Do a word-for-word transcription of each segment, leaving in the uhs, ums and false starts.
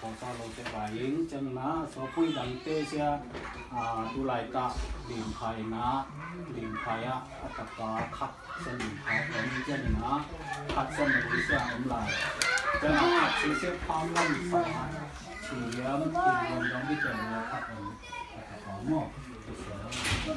sau sau lâu sẽ bài yến chân ná số quy đằng tê xe tu lại ta điểm khai ná điểm khai á tất cả khắc sân khai ở những chân ná khắc sân là cái xe ấm lại chân ná khắc sẽ xếp phong lâm phải chỉ yếm tìm nguồn trong cái chân là khắc ở có một cái xe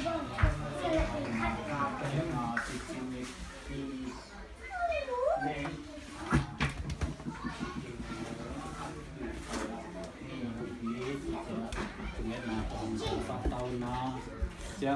yang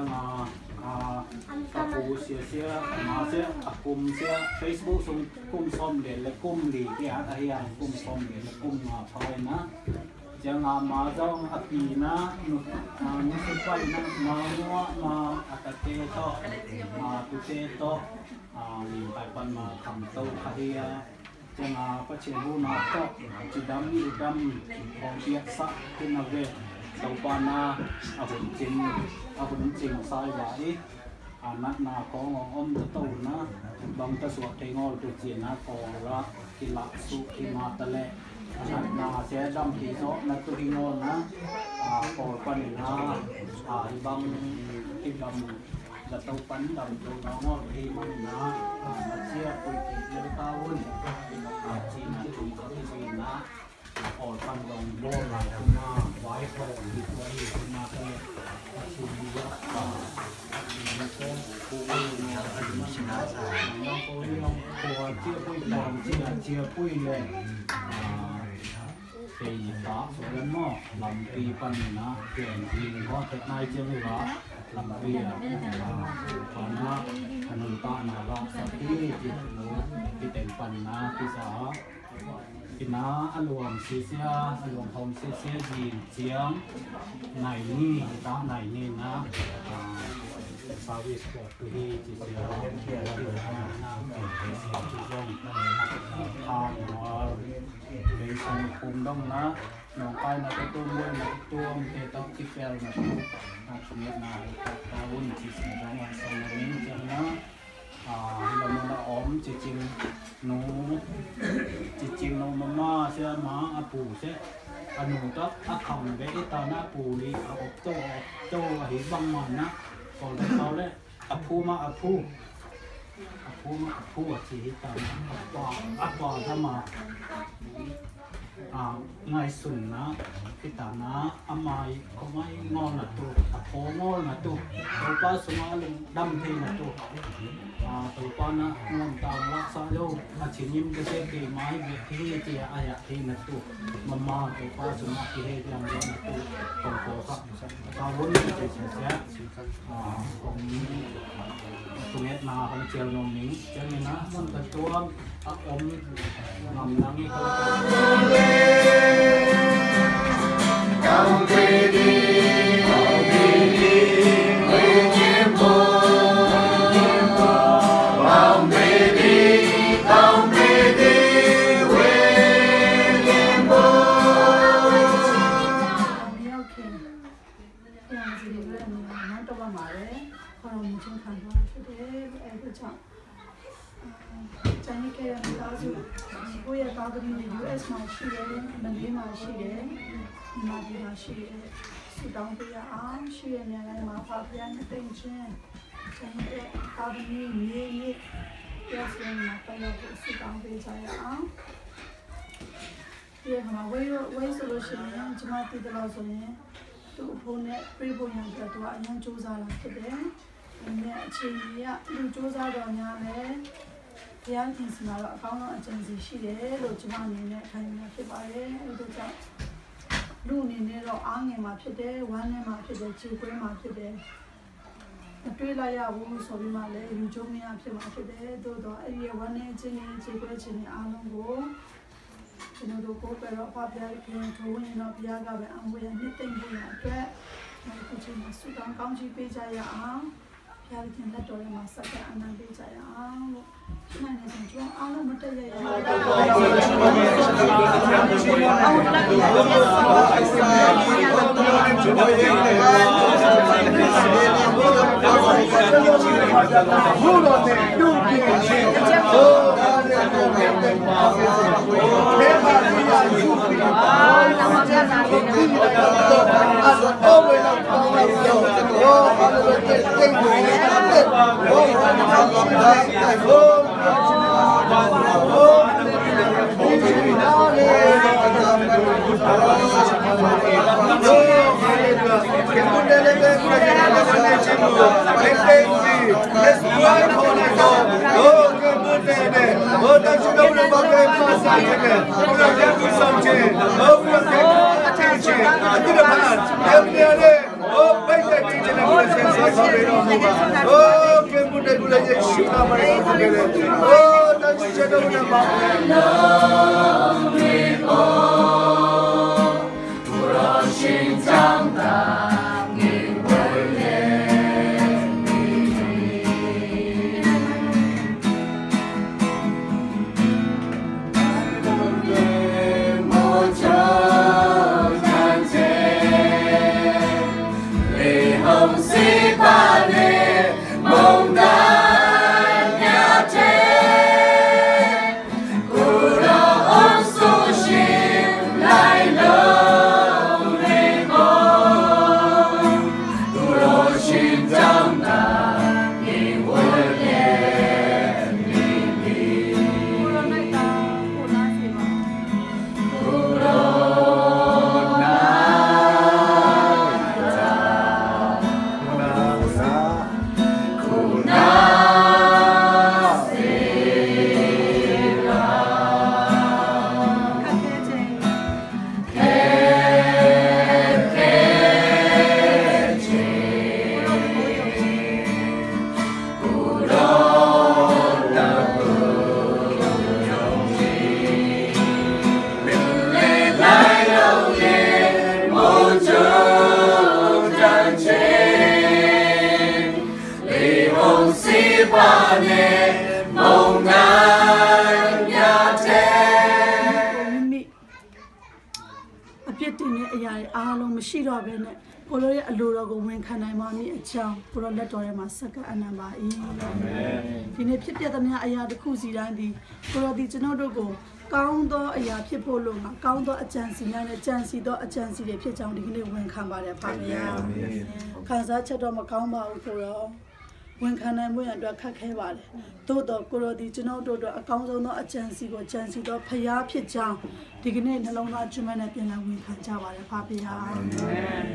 aku sia-sia masih akum sia Facebook sung kum som de le kum li dia ayah kum som de le kum apa na jangan mazong api na nu nu sepai na ma ma atate to ma tute to li pai pan ma kam to kahia jangan pacelu na to cidam idam ong biasa kinave tàu pan na abun jing abun jing sai vai anak na ko ngong om ta tàu na bang ta suat thei ngol tu chin na ko ra ki la su ki ma ta le anak na se dam ki so na tu hi ngol na a ko pan na a bang ki dam la tàu pan dam tu na ngol hi man na ma sia ku ki le ta un a chi na tu ko ki naออกฟังลงโล่ไหลขึ้นมาไว้พอดีไว้ขึ้นมาเลยชิมยาป่าชิมก็ปูเนี่ยชิมชนะสายน้องปูนี่น้องตัวเจี๊ยบปุ้ยตอนเจี๊ยบเจี๊ยบปุ้ยเลยปีฟ้าสวยมากลำปีปันนะเปลี่ยนทีเพราะเทคโนโลยีเลยว่าลำปีอ่ะตอนนั้นขนมตาหน้าเราสักที่จิตรู้ที่แต่งปันนะที่สาวกินน้าอารมณ์เสียอารมณ์ทองเสียเสียจีนเสียงไหนนี่ตาไหนนี่นะสาวิสก็คือที่จีเสียเที่ยวที่ทำน้ำเป็นเสียจีจงทางหัวเลยสมคุมต้องนะน้องไปนะตัวตัวมวยนะตัวเตะต้องที่เฟลนะตัวนักเรียนนะตาวุ่นจีเสียจังหวะสมัยนี้จังนะเรามาละอมจริงๆหนูจริงๆน้องมาม่าเสียหมาอาปูเสียอันหนูก็อาคำเบอิตาหน้าปูนี่อาอบโจ้โจ้หิบังมันนะก่อนเขาเลยอาปูมาอาปูอาปูมาอาปูอ่ะที่ตาอาปาอาปาถ้ามาไงสุนนะที่ตานะอาไมเขาไม่งอนนะตัวอาโพงอนนะตัวตัวป้าสมาลงดำเทนะตัวตัวป้านะงอนตามรักษาโยอาชินิมก็เสกไม้เบียที่เจียอายะที่นะตัวมามาตัวป้าสมาที่เฮดยังยังนะตัวของโคครับตาวุ้นจะเสียเสียของตรงนี้นาของเจียวนมนี้เจ้านี่นะมันเป็นตัวอมนำนั่งนี่ก็Come ready, come ready, waiting for, come ready, come ready, waiting for. Okay. Yang jadi berani, nanti apa malah? Kalau mungkin kan sudah, itu cak. Jadi kayak misalnya, gue ya tahu di U S masih ada, Malaysia masih ada. Madina she Sudan Pia Am, she and Yana Fabian attention. Change Abni, me, yes, when my fellow Sudan Pia Am. Here, my way way solution, Jamati the Lazone, to Pone, Preboyan, to a young Josala today, and yet she, you Josa Donyale, the Yankees, my account agency, she, Lojimani, and Nakibaye, လူနေနေတော့အားငယ်မှာဖြစ်တယ်ဝမ်းထဲမှာဖြစ်တယ်ခြေခွဲမှာဖြစ်တယ်မတွေးလိုက်ရဘူးဆိုပြီးမှလည်းယူကျုံမရဖြစ်မှာဖြစ်တယ်သို့တော့အဲ့ဒီဝမ်းထဲခြင်းနဲ့ခြေခွဲခြင်းနဲ့အားလုံးကိုကျွန်တော်တို့ကိုပဲတော့ဖပြရခင်ထိုးဝင်တော့ဘုရားကပဲအံဝေးနှစ်သိမ့်ဖို့ရအတွက်အခုချိန်မှာဆုတောင်းကောင်းချီးပေးကြရအောင်ဘုရားခင်လက်တော်ထဲမှာဆက်ကအနန္တပေးကြရအောင်လို့နိုင်နေစဉ်ကျွန်တော်အားလုံးမတက်ရရအောင် Hold on there. ရှိတော့ပဲနဲ့ကိုလိုရဲ့အလိုတော်ကိုဝန်ခံနိုင်ပါမည်အကြောင်းကိုလိုလက်တော်ထဲမှာစက္ကအနံပါ၏အာမင်ဒီနေ့ဖြစ်ပျက်သမျှအရာတစ်ခုစီတိုင်းဒီကိုလိုဒီကျွန်တော်တို့ကိုကောင်းသောအရာဖြစ်ဖို့လို့ငါကောင်းသောအကြံစီများနဲ့ကြံစီသောအကြံစီတွေဖြစ်ကြောင်းဒီကနေ့ဝန်ခံပါတယ်ဖခင်အာမင်ခံစားချက်တော့မကောင်းပါဘူးကိုရောဝန်ခံနိုင်မှုရအတွက်ခက်ခဲပါတယ်သို့တော့ကိုလိုဒီကျွန်တော်တို့တော့အကောင်းဆုံးသောအကြံစီကိုကြံစီသောဖခင်ဖြစ်ကြောင်းဒီကနေ့နှလုံးသားကျွမ်းမဲ့နဲ့ပြန်လည်ဝန်ခံကြပါတယ်ဖခင်အာမင်